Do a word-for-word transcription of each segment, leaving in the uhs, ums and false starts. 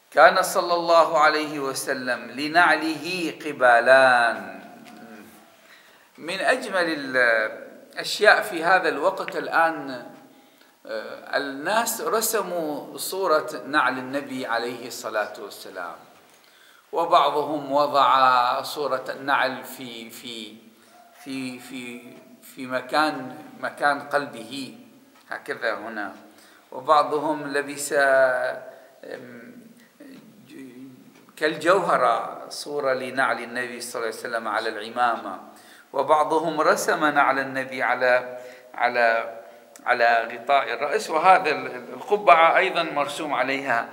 كان صلى الله عليه وسلم لنعله قبالان. من أجمل الأشياء في هذا الوقت الآن الناس رسموا صورة نعل النبي عليه الصلاة والسلام، وبعضهم وضع صورة النعل في في في في في مكان مكان قلبه هكذا هنا، وبعضهم لبس كالجوهرة صورة لنعل النبي صلى الله عليه وسلم على العمامة، وبعضهم رسم نعل النبي على على على غطاء الرأس، وهذا القبعة أيضا مرسوم عليها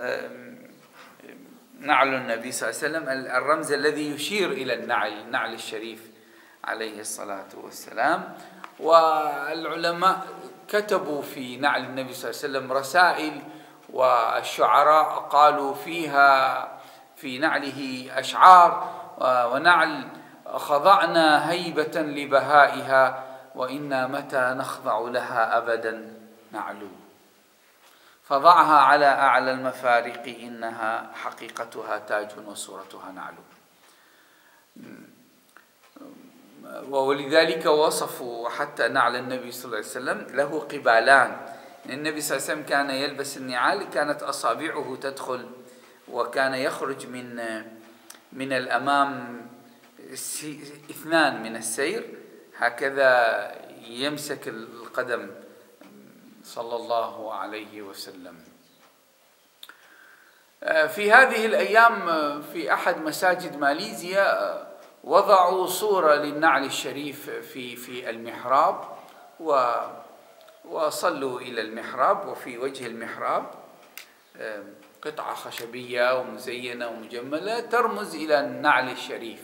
نعل النبي صلى الله عليه وسلم، الرمز الذي يشير إلى النعل النعل الشريف عليه الصلاة والسلام. والعلماء كتبوا في نعل النبي صلى الله عليه وسلم رسائل، والشعراء قالوا فيها في نعله أشعار: ونعل خضعنا هيبة لبهائها، وإنا متى نخضع لها أبدا نعلو، فضعها على أعلى المفارق، إنها حقيقتها تاج وصورتها نعلو. ولذلك وصفوا حتى نعل النبي صلى الله عليه وسلم له قبالان. النبي صلى الله عليه وسلم كان يلبس النعال كانت أصابعه تدخل، وكان يخرج من من الأمام اثنان من السير، هكذا يمسك القدم صلى الله عليه وسلم. في هذه الأيام في أحد مساجد ماليزيا وضعوا صورة للنعل الشريف في في المحراب، و وصلوا إلى المحراب، وفي وجه المحراب قطعة خشبية ومزينة ومجملة ترمز إلى النعل الشريف.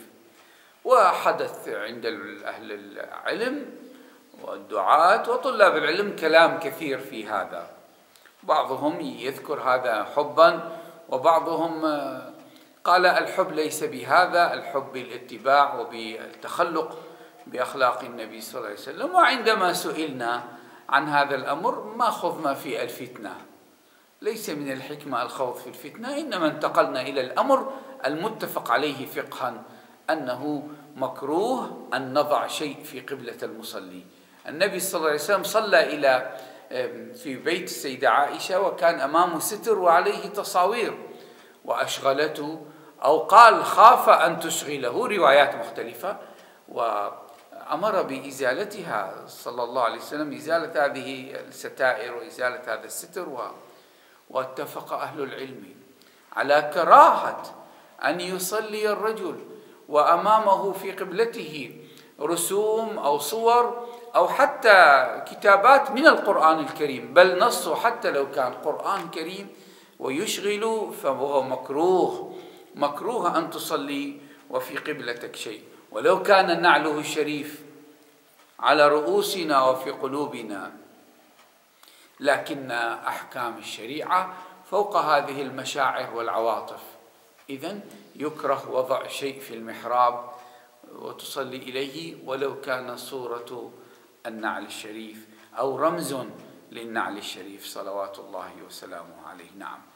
وحدث عند أهل العلم والدعاة وطلاب العلم كلام كثير في هذا، بعضهم يذكر هذا حبا، وبعضهم قال الحب ليس بهذا، الحب بالاتباع وبالتخلق بأخلاق النبي صلى الله عليه وسلم. وعندما سئلنا عن هذا الأمر ما خضنا في الفتنة، ليس من الحكمة الخوض في الفتنة، إنما انتقلنا إلى الأمر المتفق عليه فقها أنه مكروه أن نضع شيء في قبلة المصلي. النبي صلى الله عليه وسلم صلى إلى في بيت السيدة عائشة، وكان أمامه ستر وعليه تصاوير، وأشغلته أو قال خاف أن تشغله، روايات مختلفة، وأمر بإزالتها صلى الله عليه وسلم، إزالة هذه الستائر وإزالة هذا الستر. واتفق أهل العلم على كراهة أن يصلي الرجل وأمامه في قبلته رسوم أو صور أو حتى كتابات من القرآن الكريم، بل نصه حتى لو كان قرآن كريم ويشغل فهو مكروه مكروه أن تصلي وفي قبلتك شيء، ولو كان نعله الشريف على رؤوسنا وفي قلوبنا. لكن أحكام الشريعة فوق هذه المشاعر والعواطف، إذن يكره وضع شيء في المحراب وتصلي إليه ولو كان صورة النعل الشريف أو رمز للنعل الشريف صلوات الله وسلامه عليه. نعم.